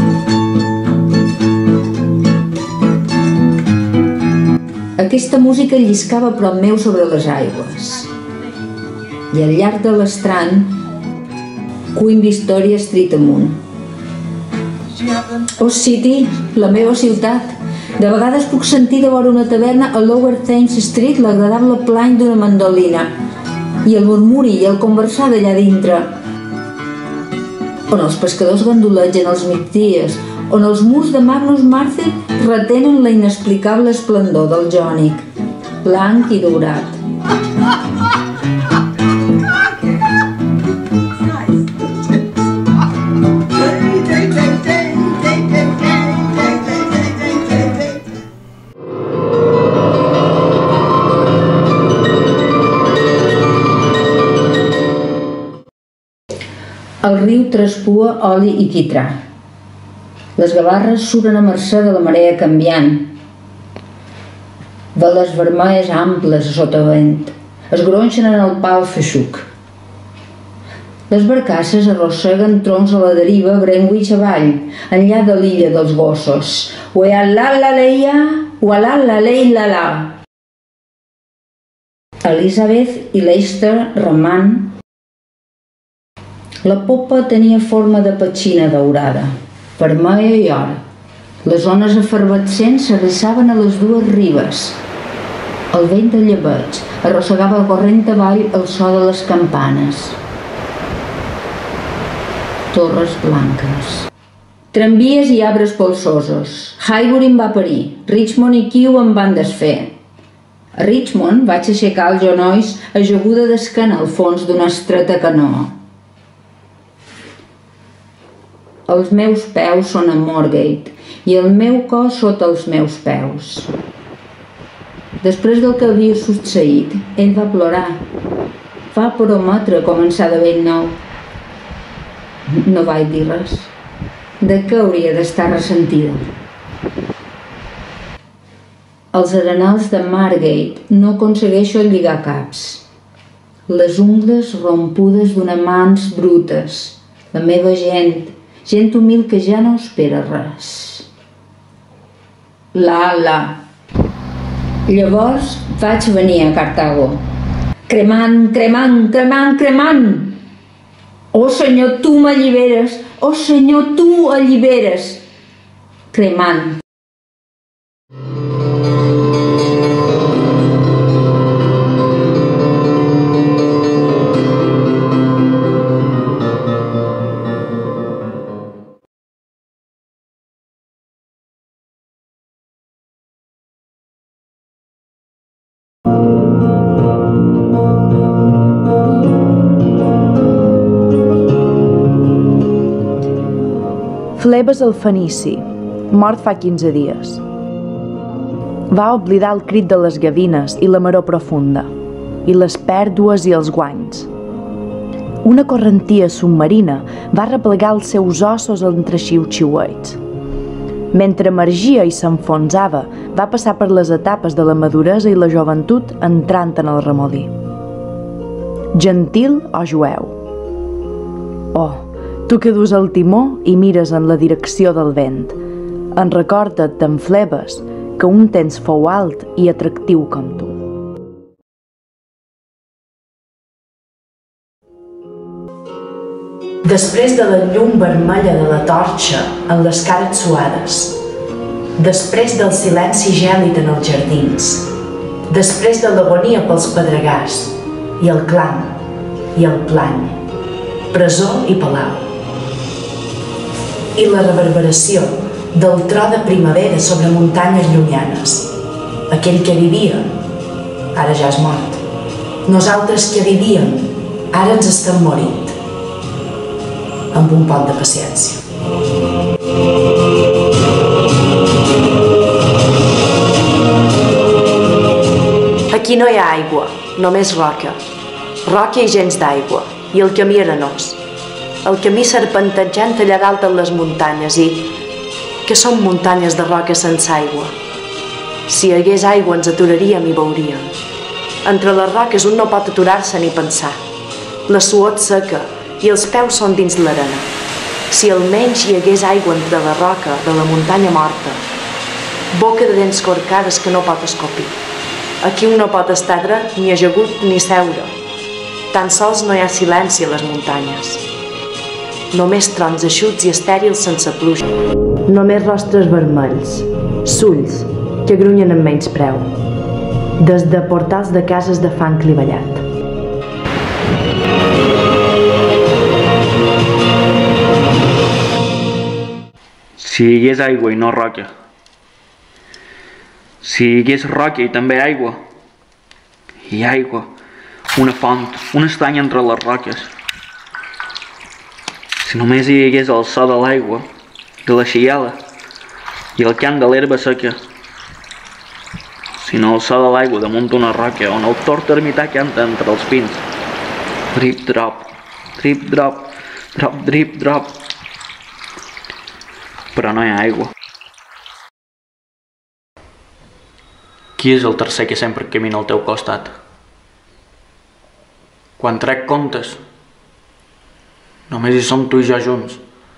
Speaker 5: Aquesta música lliscava prop meu sobre les aigües i al llarg de l'estran Queen Victoria Street amunt. Oh City, la meva ciutat, De vegades puc sentir de vora una taverna a Lower Thames Street l'agradable plany d'una mandolina i el murmuri i el conversar d'allà dintre, on els pescadors gandolegen als migdies, on els murs de Magnus Martyr retenen la inexplicable esplendor del jònic, blanc i daurat. El riu traspua oli i quitrà. Les gavarres suren a mercè de la marea canviant. Veles vermelles amples a sota vent es gronxen en el pal feixuc. Les barcasses arrosseguen troncs a la deriva Greenwich avall, enllà de l'illa dels gossos. Uealala-leia, ualala-leilala. Elizabeth i Leicester remant. La popa tenia forma de petxina daurada, vermella i or. Les ones efervescents s'arrissaven a les dues ribes. El vent de llebeig arrossegava corrent avall el so de les campanes. Torres blanques. Tramvies i arbres polsosos. Highbury em va parir. Richmond i Kew em van desfer. A Richmond vaig aixecar els genolls ajaguda d'esquena al fons d'una estreta canoa. Els meus peus són a Moorgate i el meu cos sota els meus peus. Després del que havia succeït, ell va plorar. Va prometre començar de ben nou. No vaig dir res. De què hauria d'estar ressentida? Els arenals de Margate no aconsegueixo lligar caps. Les ungles rompudes d'una mans brutes. La meva gent humil que ja no espera res. Llavors vaig venir a Cartago. Cremant, cremant, cremant, cremant! Oh Senyor, tu m'alliberes! Oh Senyor, tu alliberes! Cremant.
Speaker 14: Flebes el fenici, mort fa 15 dies. Va oblidar el crit de les gavines i la maror profunda, i les pèrdues i els guanys. Una correntia submarina va replegar els seus ossos entre xiu-xiueig. Mentre emergia i s'enfonsava, va passar per les etapes de la maduresa i la joventut entrant en el remolí. Gentil o jueu? Oh, tu que dus el timó i mires en la direcció del vent, en recorda't d'en Flebes, que un temps fou alt i atractiu com tu.
Speaker 7: Després de la llum vermella de la torxa en les cares suades, després del silenci gèlid en els jardins, després de l'agonia pels pedregars, i el clam, i el plany, presó i palau, i la reverberació del tro de primavera sobre muntanyes llunyanes. Aquell que vivia, ara ja és mort. Nosaltres que vivíem, ara ens estem morint. Amb un poc de paciència.
Speaker 15: Aquí no hi ha aigua, només roca. Roca i gens d'aigua, i el camí arenós. El camí serpentejant allà dalt en les muntanyes i... que són muntanyes de roca sense aigua. Si hi hagués aigua ens aturaríem i veuríem. Entre les roques un no pot aturar-se ni pensar. La suor seca i els peus són dins l'arena. Si almenys hi hagués aigua entre la roca de la muntanya morta. Boca de dents corcades que no pot escopir. Aquí un no pot estar dret ni ajagut ni seure. Tan sols no hi ha silenci a les muntanyes. Només trons eixuts i estèrils sense pluja. Només rostres vermells,
Speaker 14: Sulls, que grunyen amb menyspreu, des de portals de cases de fang clivellat.
Speaker 8: Si hi hagués aigua i no roca. Si hi hagués roca i també aigua. I aigua, una font, un estany entre les roques. Si només hi hagués el so de l'aigua, de la xiela i el cant de l'herba seca. Sinó el so de l'aigua damunt una roca on el tord ermità canta entre els pins. Drip drop, drip drop, drop drip drop. Però no hi ha aigua. Qui és el tercer que sempre camina al teu costat? Quan trec comptes, només hi som tu i jo junts.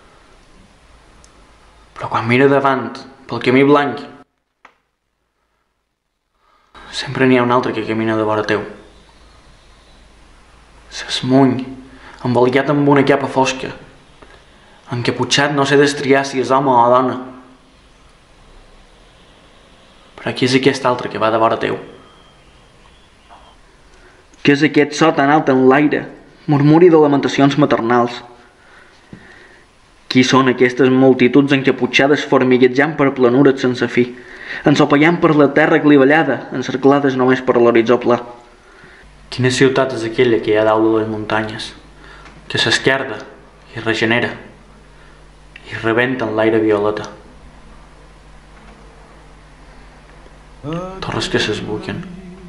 Speaker 8: Però quan mira davant, pel camí blanc, sempre n'hi ha un altre que camina de vora teu. S'esmuny, embolicat amb una capa fosca, encaputxat no sé destriar si és home o dona. Però qui és aquest altre que va de vora teu? Què és aquest so tan alt en l'aire, murmuri de lamentacions maternals? Qui són aquestes multituds encaputxades formiguejant per planures sense fi, ensopallant per la terra clivellada, encerclades només per l'horitzó pla? Quina ciutat és aquella que hi ha dalt de les muntanyes, que s'esquerda i regenera, i rebenta en l'aire violeta? Torres que s'esbuquen.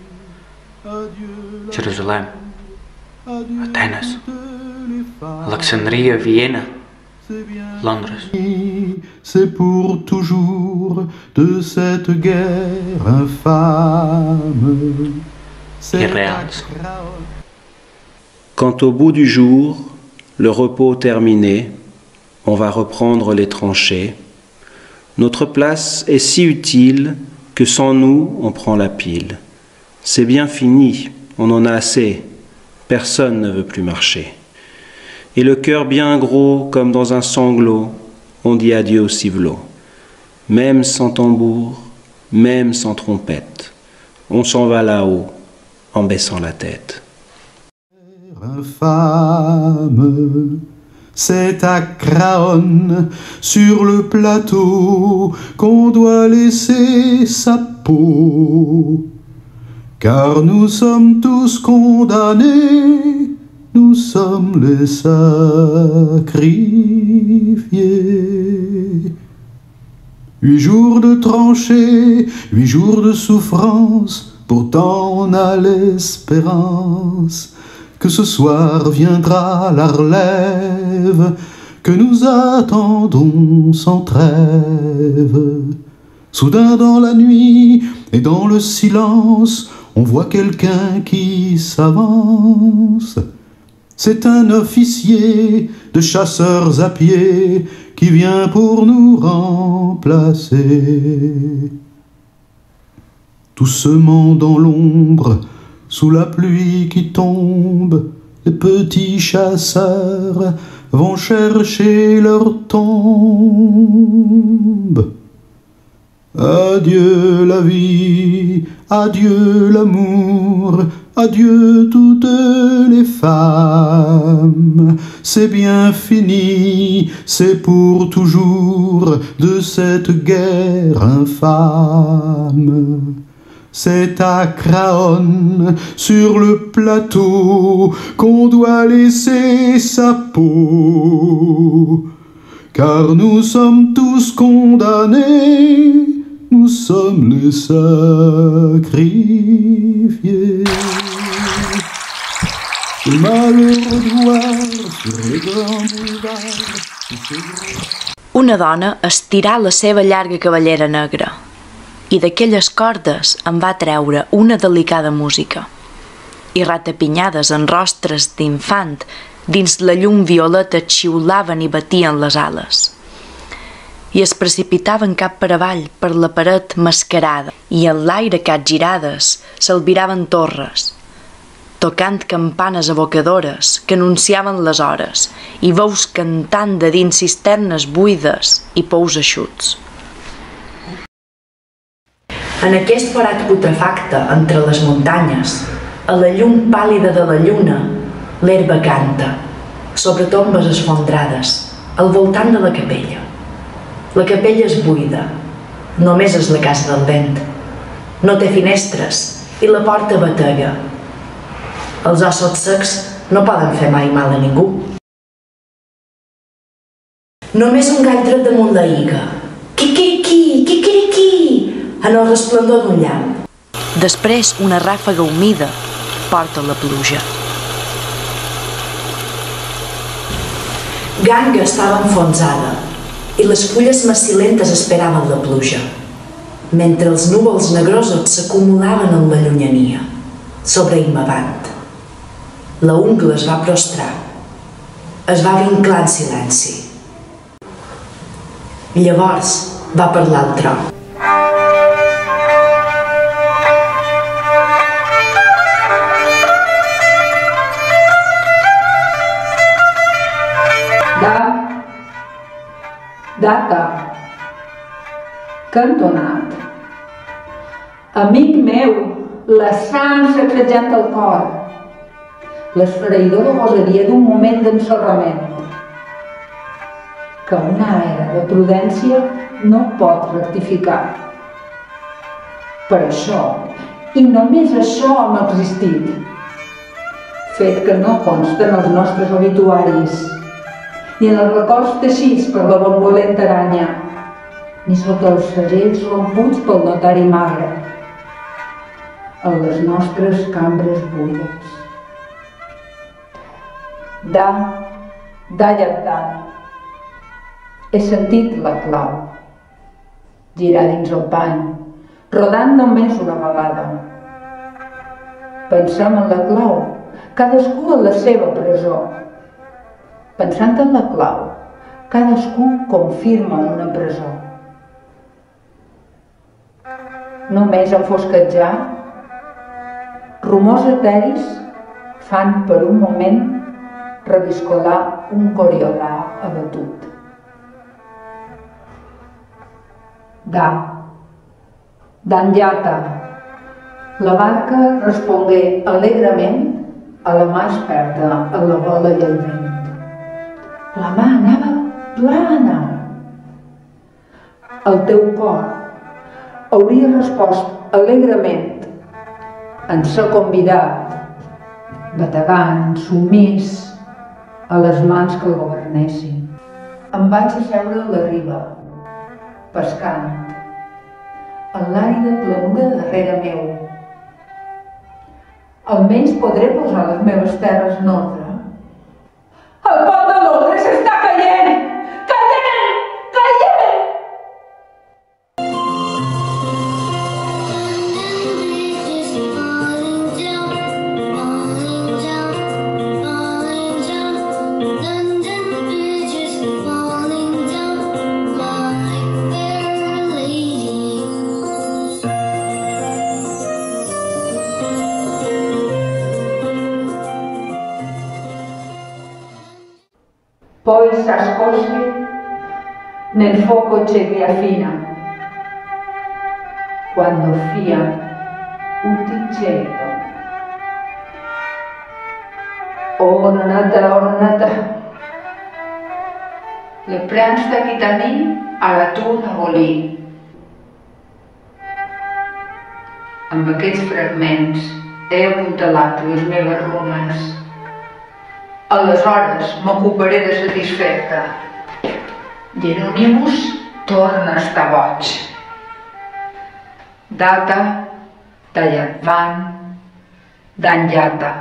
Speaker 8: Jerusalem, Atenes, Alexandria, Viena, Londres.
Speaker 16: C'est pour toujours de cette guerre infâme.
Speaker 8: Irréals.
Speaker 17: Quand au bout du jour, le repos terminé, on va reprendre les tranchées. Notre place est si utile que sans nous, on prend la pile. C'est bien fini, on en a assez, personne ne veut plus marcher. Et le cœur bien gros comme dans un sanglot, on dit adieu au civelot. Même sans tambour, même sans trompette, on s'en va là-haut en baissant la tête.
Speaker 16: Infâme, c'est à Craonne, sur le plateau, qu'on doit laisser sa peau. Car nous sommes tous condamnés, nous sommes les sacrifiés. 8 jours de tranchées, 8 jours de souffrance, pourtant on a l'espérance que ce soir viendra la relève, que nous attendons sans trêve. Soudain dans la nuit et dans le silence, on voit quelqu'un qui s'avance. C'est un officier de chasseurs à pied qui vient pour nous remplacer. Doucement dans l'ombre, sous la pluie qui tombe, les petits chasseurs vont chercher leur tombe. Adieu la vie, adieu l'amour, adieu toutes les femmes. C'est bien fini, c'est pour toujours de cette guerre infâme. C'est à Craonne, sur le plateau, qu'on doit laisser sa peau. Car nous sommes tous condamnés, nous sommes les sacrifiés. Ce malheureux noir sur les grands boulevards.
Speaker 14: Una dona estirà la seva llarga cabellera negra i d'aquelles cordes en va treure una delicada música. I ratapinyades en rostres d'infant dins la llum violeta xiulaven i batien les ales. I es precipitaven cap per avall per la paret mascarada i en l'aire capgirades s'albiraven torres, tocant campanes evocadores que anunciaven les hores i veus cantant de dins cisternes buides i pous eixuts.
Speaker 7: En aquest forat putrefacte entre les muntanyes, a la llum pàl·lida de la lluna, l'herba canta, sobre tombes esfondrades, al voltant de la capella. La capella és buida, només és la casa del vent. No té finestres i la porta batega. Els ossos secs no poden fer mai mal a ningú. Només un gall dret damunt la higa. Quiquiriquí, quiquiriquí, en el resplendor d'un llamp.
Speaker 14: Després, una ràfaga humida porta la pluja.
Speaker 7: Ganga estava enfonsada i les fulles macilentes esperaven la pluja, mentre els núvols negrosos s'acumulaven en la llunyania, sobre Imavant. La ungla es va prostrar, es va vinclar en silenci. Llavors va parlar el tro.
Speaker 4: Data, què han donat? Amic meu, la sang sacsejant el cor, l'esfereïdora gosaria d'un moment d'ensorrament, que una era de prudència no pot rectificar. Per això, i només això hem existit, fet que no consta en els nostres obituaris, ni en els records teixits per la benevolenta aranya, ni sota els segells romputs pel notari magre, en les nostres cambres buides. Llantant. He sentit la clau, girar dins el pany, rodant només una vegada. Pensem en la clau, cadascú en la seva presó. Pensant en la clau, cadascú confirma en una presó. Només en fosquetjar, rumors eteris fan per un moment reviscolar un coriolà abatut. D'enllata, la barca respongué alegrement a la mà experta a la bola i el vent. La mà anava plana. El teu cor hauria respost alegrement en ser convidat, bategant, submís, a les mans que el governessin. Em vaig asseure a la riba, pescant, en l'àrida planura darrere meu. Almenys podré posar les meves terres en ordre. El pont de Londres està caient! Caient! Caient! Poi s'ascose nel fuoco c'è via fina, quando fia uticceto. Oh nonata, le prens d'aquitani a la tu d'abolí. Amb aquests fragments he apuntalat les meves runes. Aleshores m'ocuparé de satisfer-te. Hieronymus torna a estar boig. Data, Tallatvan, Danjata.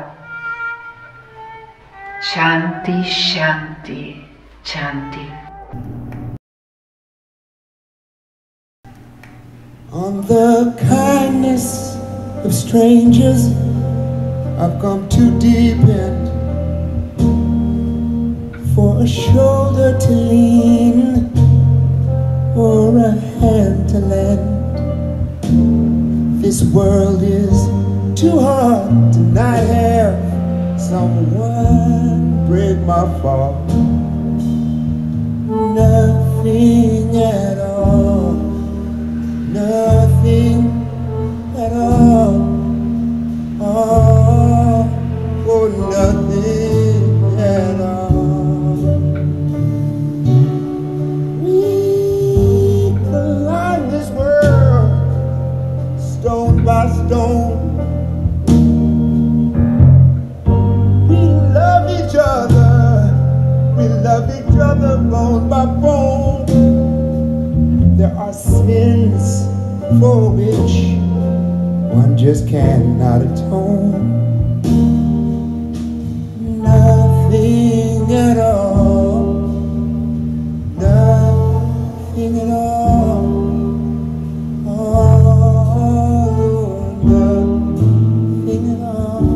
Speaker 4: Shanti, Shanti, Shanti.
Speaker 18: On the kindness of strangers, I've gone too deep in. For a shoulder to lean, or a hand to lend. This world is too hard to not have someone break my fall. Nothing at all, nothing for which one just cannot atone. Nothing at all, nothing at all, oh, nothing at all.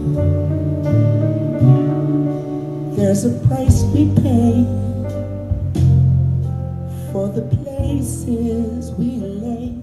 Speaker 18: There's a price we pay for the places we lay.